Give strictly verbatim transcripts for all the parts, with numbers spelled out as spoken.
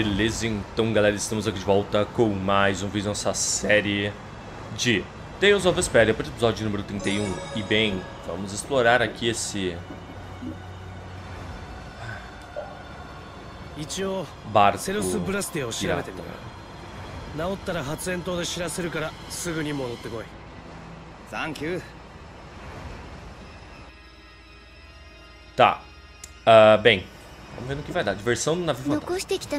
Beleza, então galera, estamos aqui de volta com mais um vídeo nessa série de Tales of Vesperia, para o episódio número trinta e um. E bem, vamos explorar aqui esse barco pirata. Tá, uh, bem, vamos ver no que vai dar. Diversão no navio fantasma.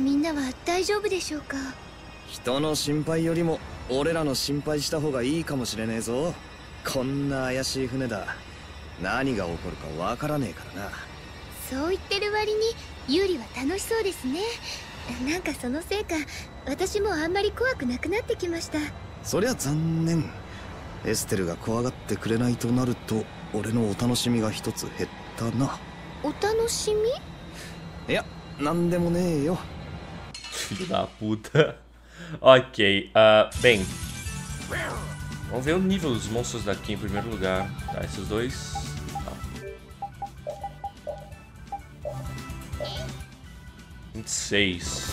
人の心配よりも俺らの心配した方がいいかもしれねえぞ。こんな怪しい船だ。何が起こるかわからねえからな。 そう言ってる割にユーリは楽しそうですね。なんかそのせいか私もあんまり怖くなくなってきました。 そりゃ残念。エステルが怖がってくれないとなると俺のお楽しみが一つ減ったな。 お楽しみ？ いや、なんでもねえよ。 Filho da puta. Ok, uh, bem, vamos ver o nível dos monstros daqui em primeiro lugar. Tá, esses dois. Tá. vinte e seis.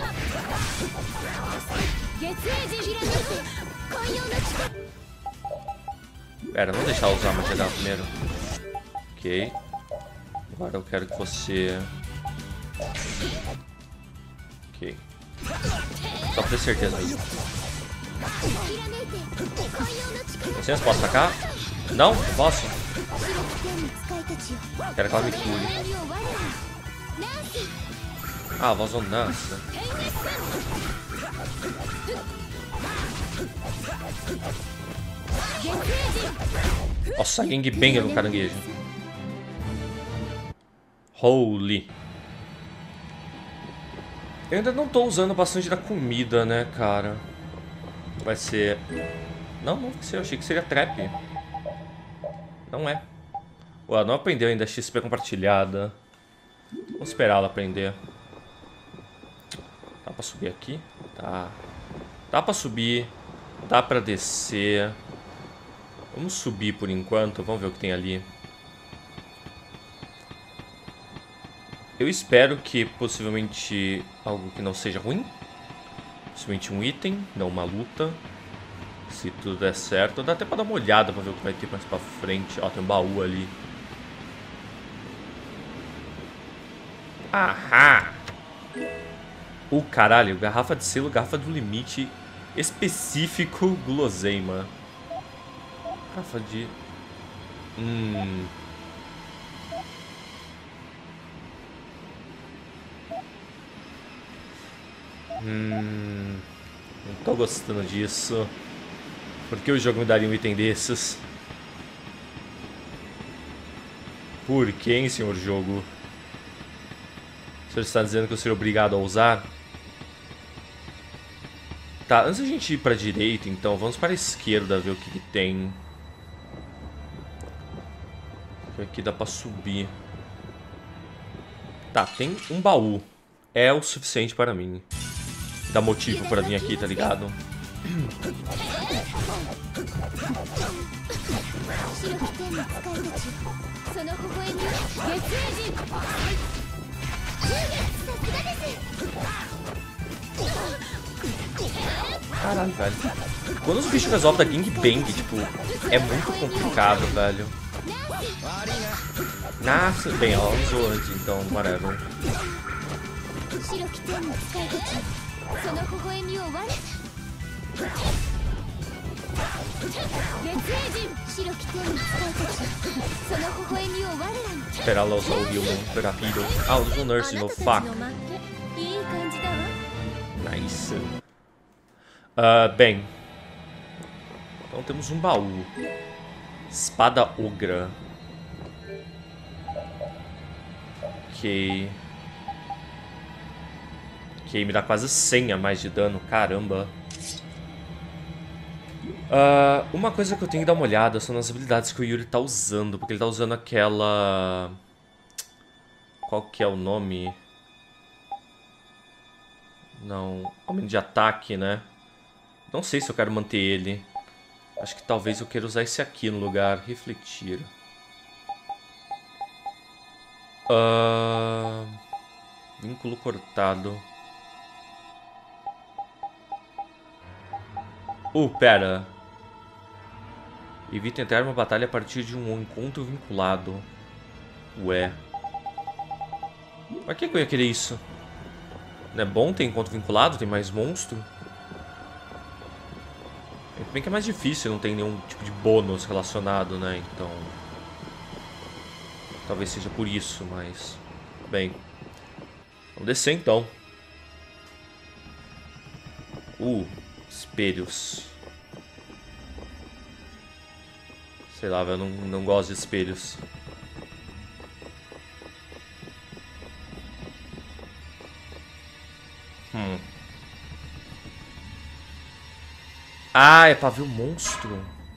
Pera, vamos deixar eu usar a magia dela primeiro. Ok. Agora eu quero que você... Ok. Só pra ter certeza mesmo. Licença, posso atacar? Não? Não posso? Quero que ela me cure. Ah, vazonança. Nossa, gangbanger no caranguejo. Holy. Eu ainda não tô usando bastante da comida, né, cara? Vai ser... Não, não vai ser. Eu achei que seria trap. Não é. Ué, não aprendeu ainda a X P compartilhada. Vamos esperar ela aprender. Dá pra subir aqui? Tá. Dá pra subir. Dá pra descer. Vamos subir por enquanto. Vamos ver o que tem ali. Eu espero que possivelmente algo que não seja ruim. Possivelmente um item, não uma luta. Se tudo der certo. Dá até pra dar uma olhada pra ver o que vai ter mais pra frente. Ó, tem um baú ali. Ahá! O uh, caralho, garrafa de selo, garrafa do limite específico guloseima. Garrafa de... Hum... Hum, não tô gostando disso. Por que o jogo me daria um item desses? Por que, hein, senhor jogo? O senhor está dizendo que eu seria obrigado a usar? Tá, antes da gente ir pra direita, então, vamos para a esquerda ver o que, que tem. Aqui dá pra subir. Tá, tem um baú. É o suficiente para mim. Dá motivo pra vir aqui, tá ligado? Caralho, velho. Quando os bichos resolvem da gangbang, tipo, é muito complicado, velho. Nossa, bem, ela usou antes, então, whatever. Esperar ela usar o Human rápido. Ah, usa o Nurse de novo. Fuck. Nice. Uh, bem. Então temos um baú. Espada Ogra. Ok. Ok, me dá quase cem a mais de dano. Caramba. Uh, uma coisa que eu tenho que dar uma olhada são nas habilidades que o Yuri tá usando. Porque ele tá usando aquela... Qual que é o nome? Não... Aumento de ataque, né? Não sei se eu quero manter ele. Acho que talvez eu queira usar esse aqui no lugar. Refletir. Uh... Vínculo cortado. Uh, pera. Evita entrar em uma batalha a partir de um encontro vinculado. Ué. Pra que que eu ia querer isso? Não é bom ter encontro vinculado? Tem mais monstro? Se bem que é mais difícil, não tem nenhum tipo de bônus relacionado, né? Então... talvez seja por isso, mas... bem... vamos descer então. Uh, espelhos. Sei lá, velho, eu não, não gosto de espelhos. Hum. Ah, é pra ver o monstro.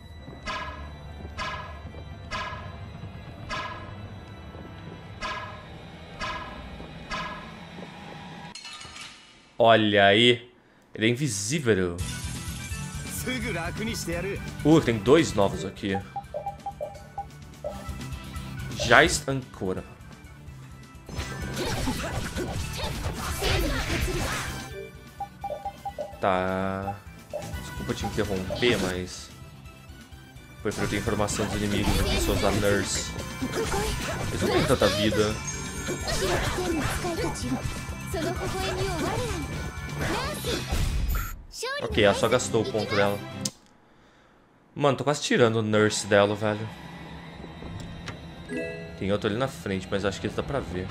Olha aí. Ele é invisível. Uh, tem dois novos aqui. Geist Ancora. Tá. Desculpa te interromper, mas... foi pra eu ter informação dos inimigos aqui, sou usar Nurse. Eles não têm tanta vida. Ok, ela só gastou o ponto dela. Mano, tô quase tirando o Nurse dela, velho. Tem outro ali na frente, mas acho que dá pra ver.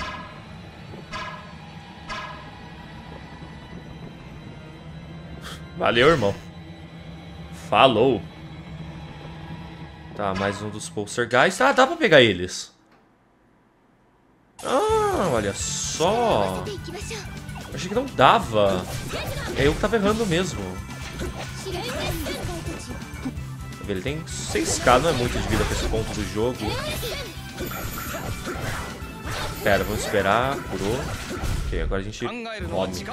Valeu, irmão. Falou. Tá, mais um dos Poltergeist. Ah, dá pra pegar eles. Ah, olha só. Eu achei que não dava. É eu que tava errando mesmo. Ele tem seis K, não é muito de vida pra esse ponto do jogo. Pera, vamos esperar. Curou. Ok, agora a gente roda.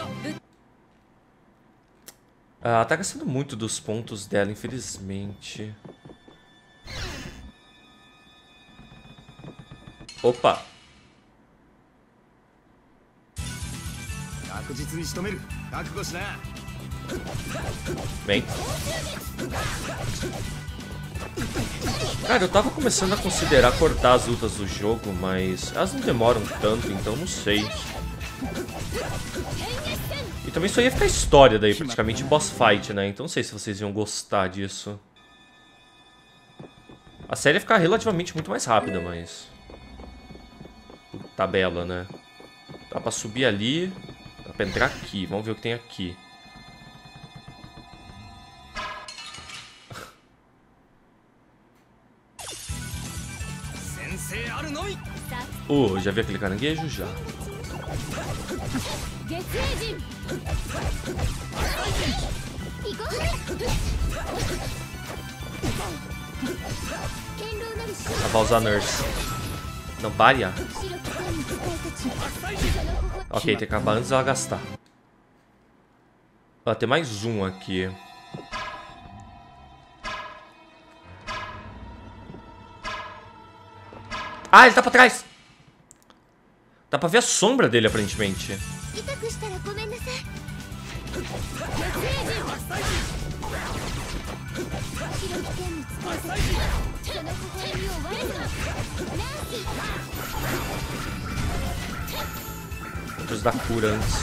Ah, tá gastando muito dos pontos dela, infelizmente. Opa! Bem. Cara, eu tava começando a considerar cortar as lutas do jogo, mas elas não demoram tanto, então não sei. E também só ia ficar história daí, praticamente boss fight, né? Então não sei se vocês iam gostar disso. A série ia ficar relativamente muito mais rápida, mas... por tabela, né? Dá pra subir ali, dá pra entrar aqui. Vamos ver o que tem aqui. Uh, já vi aquele caranguejo? Já. Ela vai usar Nurse. Não, Baria. Ok, tem que acabar antes dela gastar. Ó, tem mais um aqui. Ah, ele tá pra trás! Dá pra ver a sombra dele, aparentemente. Vamos dar cura antes.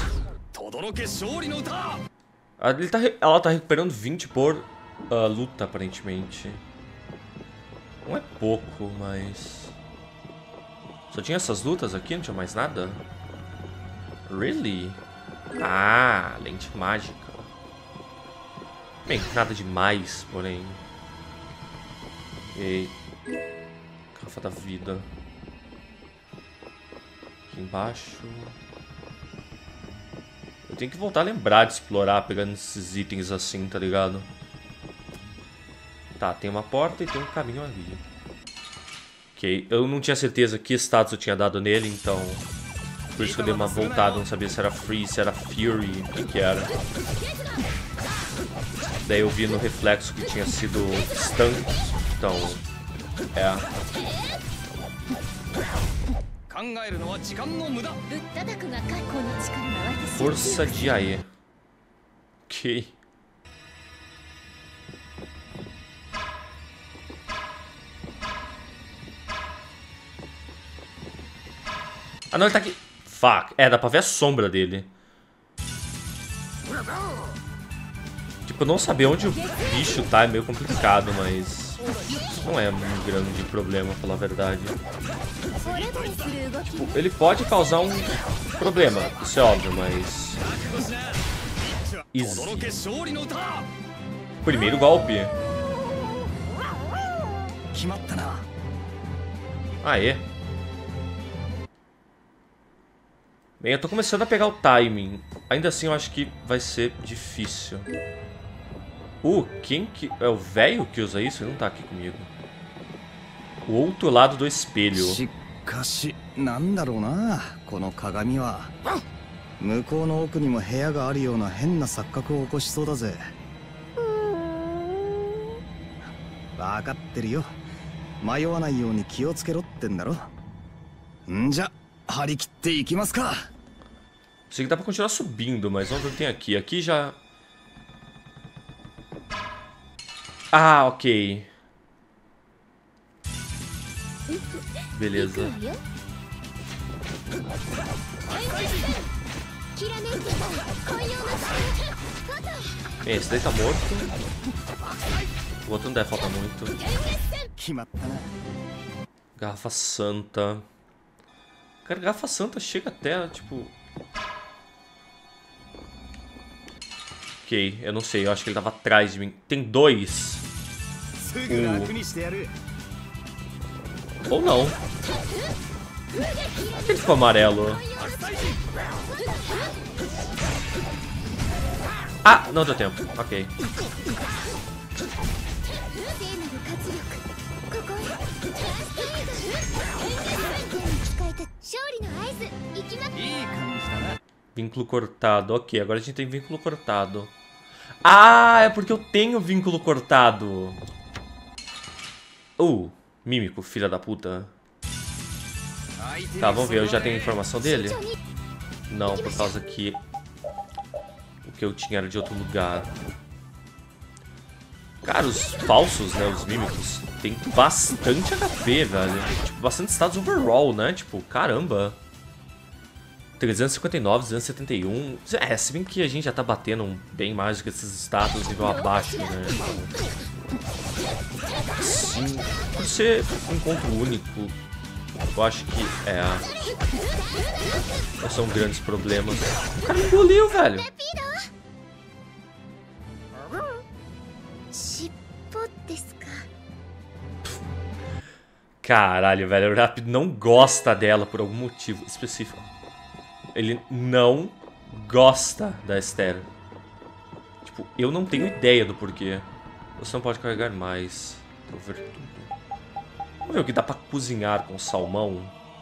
Ah, ele tá, ela tá recuperando vinte por uh, luta, aparentemente. Não é pouco, mas... só tinha essas lutas aqui? Não tinha mais nada? Really? Ah, lente mágica. Bem, nada demais, porém. E garrafa da vida. Aqui embaixo. Eu tenho que voltar a lembrar de explorar, pegando esses itens assim, tá ligado? Tá, tem uma porta e tem um caminho ali. Ok, eu não tinha certeza que status eu tinha dado nele, então... por isso que eu dei uma voltada, não sabia se era Free, se era Fury, o que que era. Daí eu vi no reflexo que tinha sido Stun, então... é... Força de Aê. Ok. Ah, não, ele tá aqui. Fuck. É, dá pra ver a sombra dele. Tipo, eu não saber onde o bicho tá é meio complicado, mas... não é um grande problema, pra falar a verdade. Tipo, ele pode causar um problema, isso é óbvio, mas... Easy. Primeiro golpe. Aê. Bem, eu tô começando a pegar o timing. Ainda assim, eu acho que vai ser difícil. Uh, quem que... é o velho que usa isso? Ele não tá aqui comigo. O outro lado do espelho. なんだろうな、この鏡は。向こうの奥にも部屋があるような変な錯覚を起こしそうだぜ。分かってるよ。迷わないように気をつけろってんだろ。んじゃ、張り切っていきますか。 Sei que dá pra continuar subindo, mas onde tem aqui? Aqui já... Ah, ok. Beleza. Bem, esse daí tá morto. O outro não deve faltar muito. Garrafa Santa. Cara, Garrafa Santa chega até, tipo... Ok, eu não sei, eu acho que ele tava atrás de mim. Tem dois. Um. Ou não. Por que ele ficou amarelo? Ah, não deu tempo. Ok. Vínculo cortado. Ok, agora a gente tem vínculo cortado. Ah, é porque eu tenho vínculo cortado. Uh, mímico, filha da puta. Tá, vamos ver, eu já tenho informação dele? Não, por causa que o que eu tinha era de outro lugar. Cara, os falsos, né, os mímicos, tem bastante H P, velho. Tipo, bastante status overall, né? Tipo, caramba. trezentos e cinquenta e nove, duzentos e setenta e um. É, se bem que a gente já tá batendo bem mais do que esses status nível abaixo, né? Sim, por ser um encontro único, eu acho que é. Não são grandes problemas. O cara me engoliu, velho. Caralho, velho. O Rap não gosta dela por algum motivo específico. Ele não gosta da Esther. Tipo, eu não tenho ideia do porquê. Você não pode carregar mais. Vou ver tudo. Vamos ver o que dá pra cozinhar com salmão.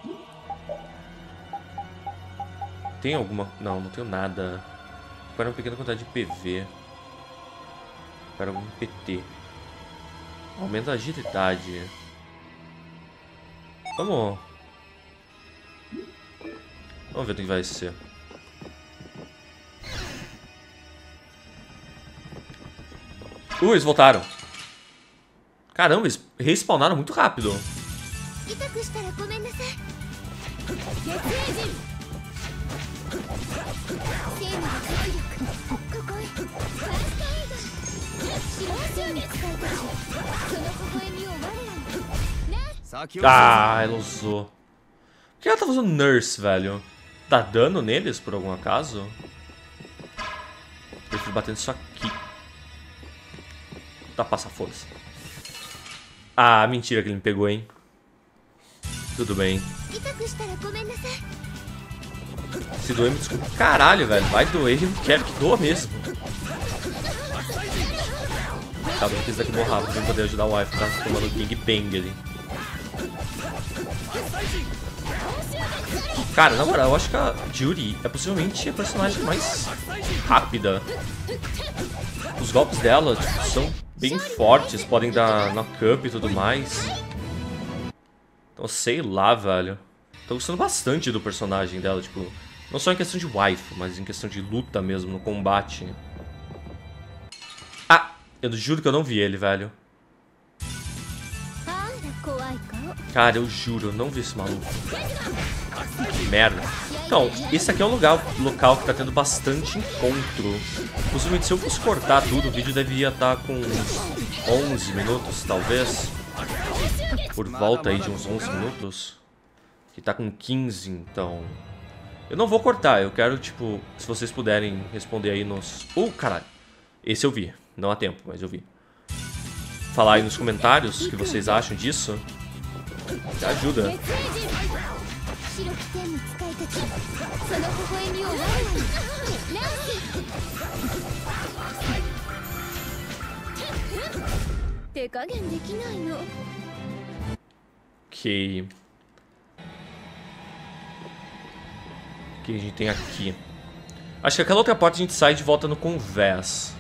Tem alguma... Não, não tenho nada. Para uma pequena quantidade de P V. Para algum P T. Aumenta a agilidade. Vamos... Vamos ver o que vai ser. Uh, eles voltaram. Caramba, eles respawnaram muito rápido. Ah, ela usou. Por que ela tá fazendo Nurse, velho? Dá dano neles, por algum acaso? Prefiro bater nisso aqui. Tá, passa força. Ah, mentira que ele me pegou, hein? Tudo bem. Se doer, me desculpa. Caralho, velho. Vai doer, eu não quero que doa mesmo. Tá, vou precisar que morra rápido pra poder ajudar o wife, tá tomando gangbang ali. Cara, na moral, eu acho que a Judy é possivelmente a personagem mais rápida. Os golpes dela, tipo, são bem fortes, podem dar knock-up e tudo mais. Então, sei lá, velho. Tô gostando bastante do personagem dela, tipo... Não só em questão de waifu, mas em questão de luta mesmo, no combate. Ah! Eu juro que eu não vi ele, velho. Cara, eu juro, eu não vi esse maluco. Que merda. Então, esse aqui é um lugar, local que tá tendo bastante encontro. Possivelmente, se eu fosse cortar tudo, o vídeo devia estar com uns onze minutos, talvez. Por volta aí de uns onze minutos. Que tá com quinze, então... Eu não vou cortar, eu quero, tipo, se vocês puderem responder aí nos... Uh, caralho. Esse eu vi. Não há tempo, mas eu vi. Falar aí nos comentários o que vocês acham disso. Já ajuda. Ok. O que a gente tem aqui? Acho que aquela outra porta a gente sai de volta no Convés.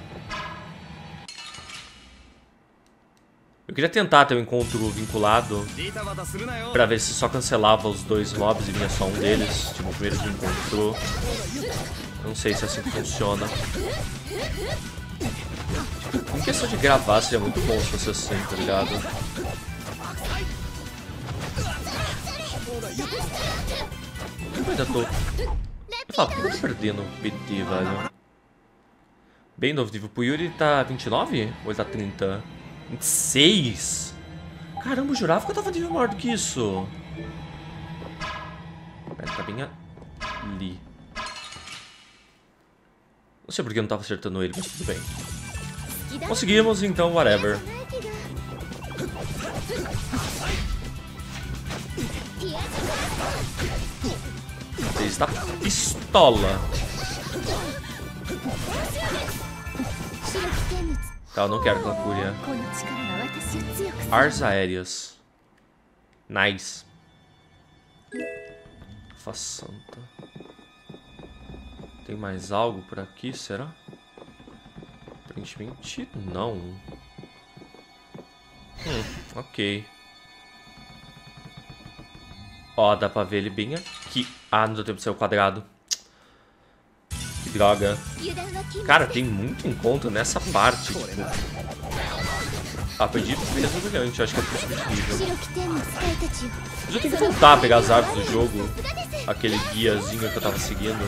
Eu queria tentar ter um encontro vinculado pra ver se só cancelava os dois mobs e vinha só um deles. Tipo, o primeiro que encontrou. Não sei se é assim que funciona. Tipo, em questão de gravar seria muito bom se fosse assim, tá ligado? Eu ainda tô... Eu falo, por que eu tô perdendo o P T, velho? Bem novo nível. Pro Yuri tá vinte e nove? Ou ele tá trinta? vinte e seis? Caramba, eu jurava que eu tava de nível maior do que isso. Ele tá bem ali. Não sei porque eu não tava acertando ele, mas tudo bem. Conseguimos, então, whatever. Ele está pistola. Tá, eu não quero que ela cure. Ars aéreas. Nice. Façanta. Tem mais algo por aqui, será? Aparentemente não. Hum, ok. Ó, dá pra ver ele bem aqui. Ah, não deu tempo de sair o quadrado. Que droga. Cara, tem muito encontro nessa parte. Tipo... Ah, perdi peso brilhante. Acho que é possível. Eu já tenho que voltar a pegar as árvores do jogo. Aquele guiazinho que eu tava seguindo.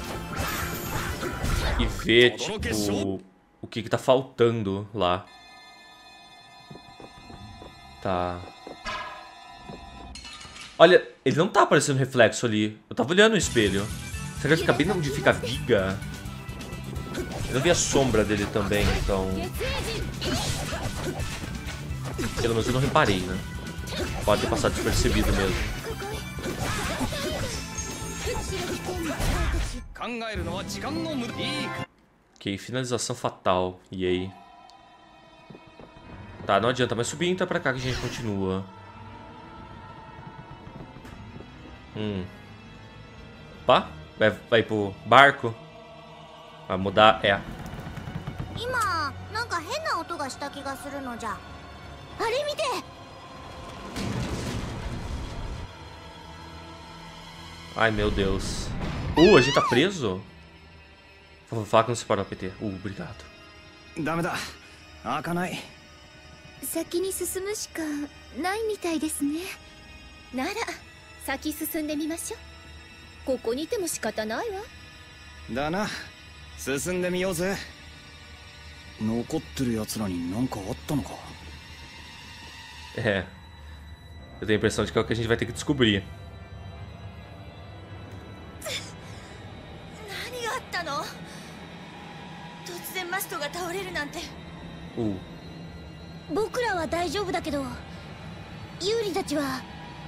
E ver, tipo, o que que tá faltando lá. Tá... Olha, ele não tá aparecendo reflexo ali. Eu tava olhando o espelho. Será que fica bem onde fica a viga? Eu não vi a sombra dele também, então... Pelo menos eu não reparei, né? Pode ter passado despercebido mesmo. Ok, finalização fatal. E aí? Tá, não adianta mais subir, então é pra cá que a gente continua. Hum. Opa, vai, vai pro barco. Vai mudar, é. Ai, meu Deus. Uh, a gente tá preso? Vou falar que não se parou o P T. Uh, obrigado. É. Eu tenho a impressão de que é o que a gente vai ter que descobrir. Uh. 僕らは大丈夫だけど、ユーリたちは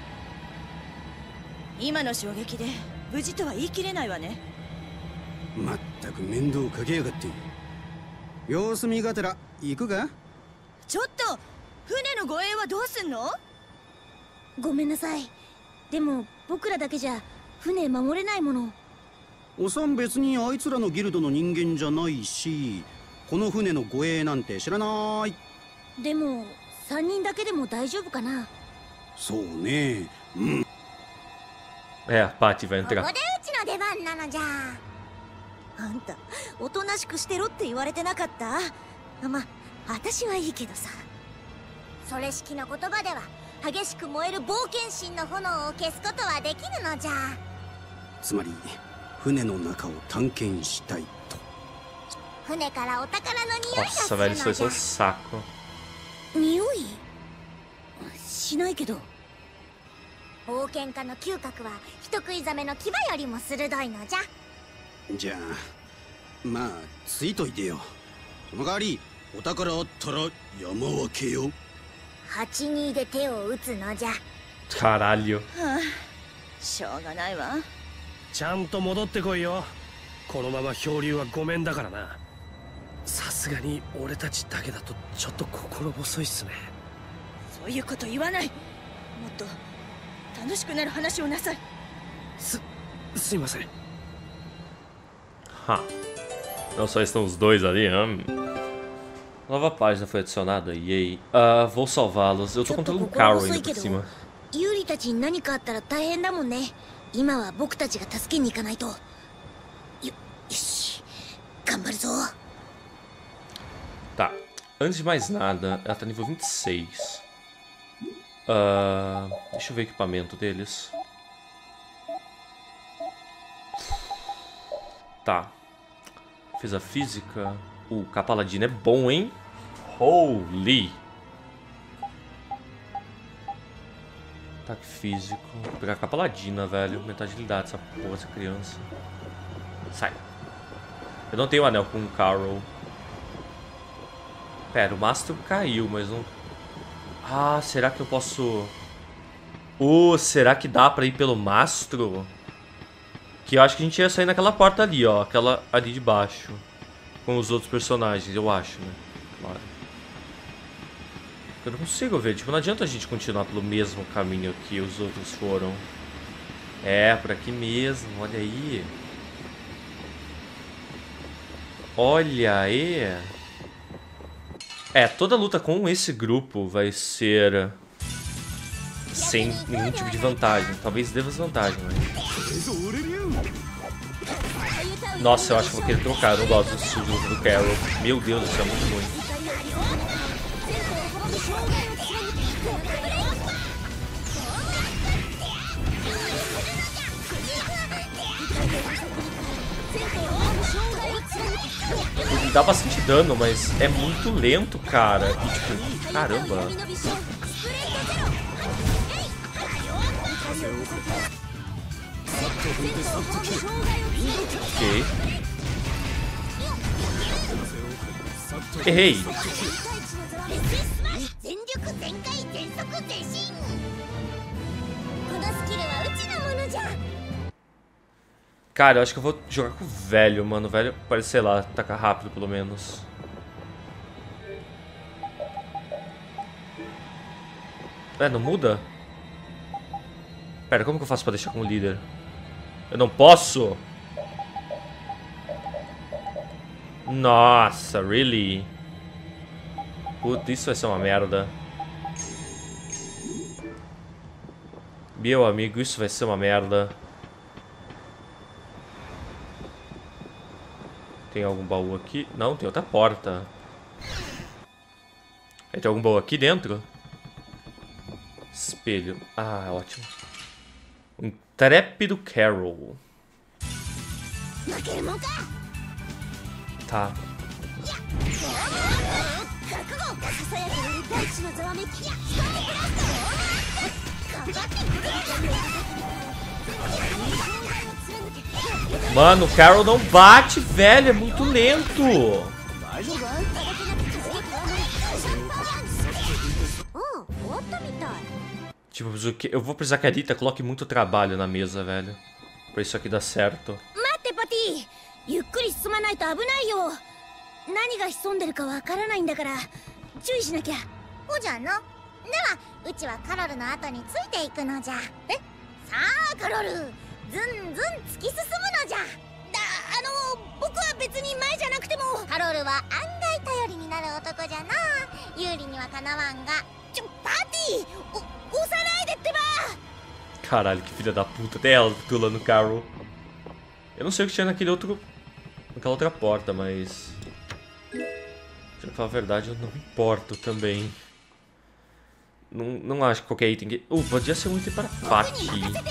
今の衝撃で無事とは言い切れないわね。 まったく面倒かけやがって。様子見がてら行くか？ ちょっと船の護衛はどうすんの？ ごめんなさい。でも僕らだけじゃ船守れないもの。 おさん別にあいつらのギルドの人間じゃないし、この船の護衛なんて知らない。 でもさんにんだけでも大丈夫かな？ そうね。うん。 É, a Patty vai entrar. ここでうちの出番なのじゃ。 あんたおとなしくしてろって言われてなかった？ま、私はいいけどさ。 それ式の言葉では激しく燃える冒険心の炎を消すことはできぬのじゃ。 つまり船の中を探検したいと。 船からお宝の匂いがす Nossa, る velho, の isso じ foi ゃ。 só saco. 匂いしないけど。冒険家の嗅覚は人食いザメの牙よりも鋭いのじゃ。 じゃあまあついといてよ。その代わりお宝あったら山分けよ。 はちにで手を打つのじゃ。 Caralho. はあ、しょうがないわ。 ちゃんと戻ってこいよ。このまま漂流はごめんだからな。さすがに俺たちだけだとちょっと心細いっすね。 そういうこと言わない。もっと楽しくなる話をなさい。 す、すいません。 Ha. Não só estão os dois ali, hum. Nova página foi adicionada, yay. Uh, vou salvá-los. Eu tô contando o Carol ainda por cima. ユーリたちに何かあったら大変だもんね。今は僕たちが助けに行かないと。よ、よし、頑張るぞ。 Tá. Antes de mais nada, ela tá nível vinte e seis. Uh, deixa eu ver o equipamento deles. Tá. Defesa física. O capa ladino é bom, hein? Holy! Ataque físico. Vou pegar a capa ladina, velho. Metade de agilidade, essa porra, essa criança. Sai. Eu não tenho anel com o Carol. Pera, o mastro caiu, mas não... Ah, será que eu posso... Oh, será que dá pra ir pelo mastro? Que eu acho que a gente ia sair naquela porta ali, ó. Aquela ali de baixo. Com os outros personagens, eu acho, né? Claro. Eu não consigo ver. Tipo, não adianta a gente continuar pelo mesmo caminho que os outros foram. É, por aqui mesmo. Olha aí. Olha aí. É, toda luta com esse grupo vai ser sem nenhum tipo de vantagem. Talvez dê desvantagem, mas... Nossa, eu acho que vou querer trocar. Eu não gosto desse jogo do Carol. Meu Deus, isso é muito ruim. Ele dá bastante dano, mas é muito lento, cara. E, tipo, caramba. Ok. Errei. Cara, eu acho que eu vou jogar com o velho, mano. O velho parece, sei lá, tacar rápido pelo menos. É, não muda? Pera, como que eu faço pra deixar como líder? Eu não posso? Nossa, really? Puta, isso vai ser uma merda. Meu amigo, isso vai ser uma merda. Tem algum baú aqui? Não, tem outra porta. Tem algum baú aqui dentro? Espelho. Ah, ótimo. O intrépido Carol. Tá. Mano, o Carol não bate, velho. É muito lento. Tipo, eu vou precisar que a Rita coloque muito trabalho na mesa, velho. Pra isso aqui dar certo. Mate, Pati! ゆっくり進まないと危ないよ。何が潜んでるかわからないんだから注意しなきゃ。ほじゃの。では、うちはカロルの後についていくのじゃ。え？さあ、カロル、ずんずん突き進むのじゃ。だ、あの、僕は別に前じゃなくても。カロルは案外頼りになる男じゃな。有利にはかなわんが。ちょ、パティ！お、押さないでってば！ Caralho, que filha da puta. Até ela pulando o Carol. Eu não sei o que tinha naquele outro... Naquela outra porta, mas... Pra falar a verdade, eu não me importo também. Não, não acho que qualquer item que... Uh, podia ser um item para Pati.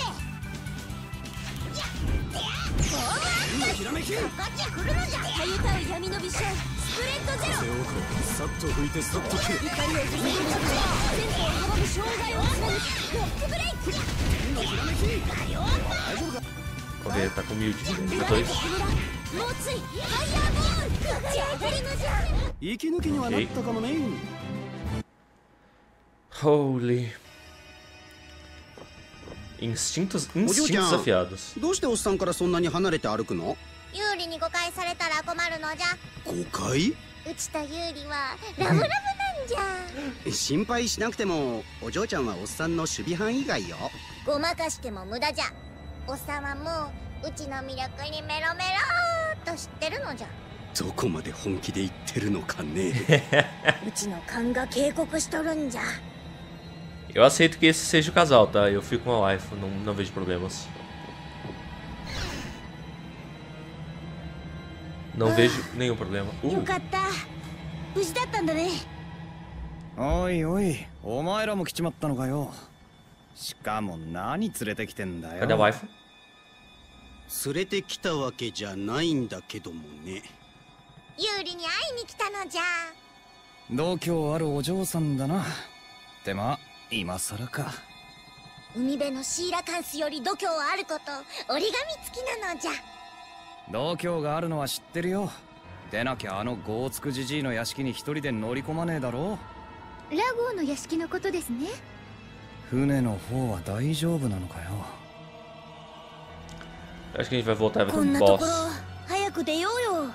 こっちは振るのじゃ。たゆたう闇の微笑スプレッドゼロ。 風をさっと吹いてさっと切る。 怒りを注ぐ力は前方を阻む障害をつなぐロックブレイク。のひらめき。大丈夫か。 Vamos ver, tá com mil de vida. Dois. もうついファイヤーボール。立ち上がりのじゃ。 息抜きにはなったかもね。 Holy. Instintos, instintos afiados. どうしておっさんからそんなに離れて歩くの？ 有利に誤解されたら困るのじゃ。 誤解？ うちと有利はラブラブなんじゃ。 心配しなくてもお嬢ちゃんはおっさんの守備範囲外よ。 ごまかしても無駄じゃ。おっさんはもううちの魅力にメロメローと知ってるのじゃ。 どこまで本気で言ってるのかね。 うちの勘が警告しとるんじゃ。 Eu aceito que esse seja o casal, tá? Eu fico com a waifu, não, não vejo problemas. Não vejo nenhum problema. Uh. よかった。無事だったんだね。 おいおい、お前らも来ちまったのかよ。しかも何連れてきてんだよ。 Cadê a waifu? 連れてきたわけじゃないんだけどもね。 有利に会いに来たのじゃ。 度胸あるお嬢さんだな。ってまあ今更か。 海辺のシーラカンスより度胸あること折り紙付きなのじゃ。 度胸があるのは知ってるよ。でなきゃあのゴーツクジジイの屋敷に一人で乗り込まねえだろ。 ラゴーの屋敷のことですね。 船の方は大丈夫なのかよ。 Acho que a gente vai voltar e vai ter こん um なところ boss. 早く出ようよ。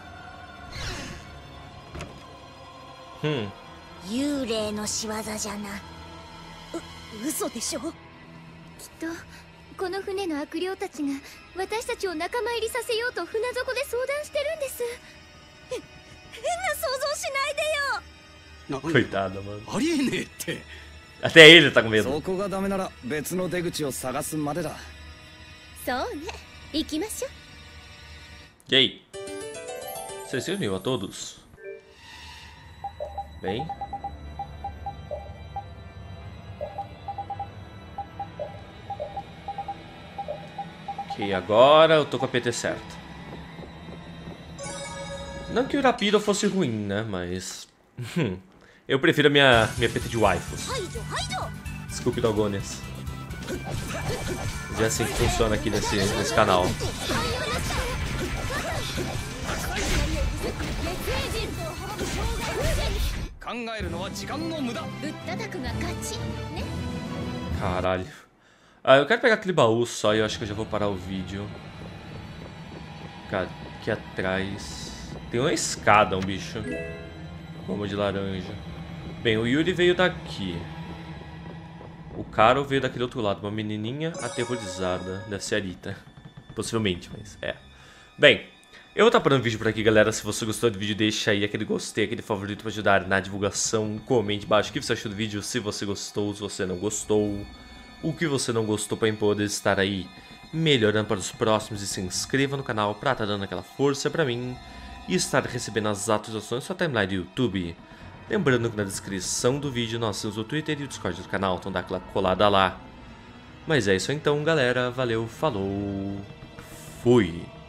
Hum. 幽霊の仕業じゃな。う、嘘でしょ。 きっとこの船の悪霊たちが私たちを仲間入りさせようと船底で相談してるんです。 変な想像しないでよ。 Coitada, mano. ありえねえって。 Até ele tá com medo. そこがダメなら別の出口を探すまでだ。 そうね、行きましょう。 E aí? Você se uniu a todos? Bem. Ok, agora eu tô com a P T certa. Não que o Rapido fosse ruim, né? Mas... eu prefiro a minha, minha P T de waifus. Desculpe, Dogones. Mas é assim que funciona aqui nesse, nesse canal. 考えるのは時間の無駄。 ぶったたくが勝ちね。 Caralho. Ah, eu quero pegar aquele baú só e eu acho que eu já vou parar o vídeo. Cara, aqui atrás... tem uma escada, um bicho. Como de laranja. Bem, o Yuri veio daqui. O Caro veio daquele outro lado. Uma menininha aterrorizada. Deve ser a Rita. Possivelmente, mas é. Bem, eu vou estar parando o vídeo por aqui, galera. Se você gostou do vídeo, deixa aí aquele gostei, aquele favorito para ajudar na divulgação. Comente embaixo o que você achou do vídeo, se você gostou, se você não gostou. O que você não gostou para poder estar aí melhorando para os próximos. E se inscreva no canal para estar dando aquela força para mim. E estar recebendo as atualizações da sua timeline do YouTube. Lembrando que na descrição do vídeo nós temos o Twitter e o Discord do canal, então dá aquela colada lá. Mas é isso então, galera. Valeu, falou, fui!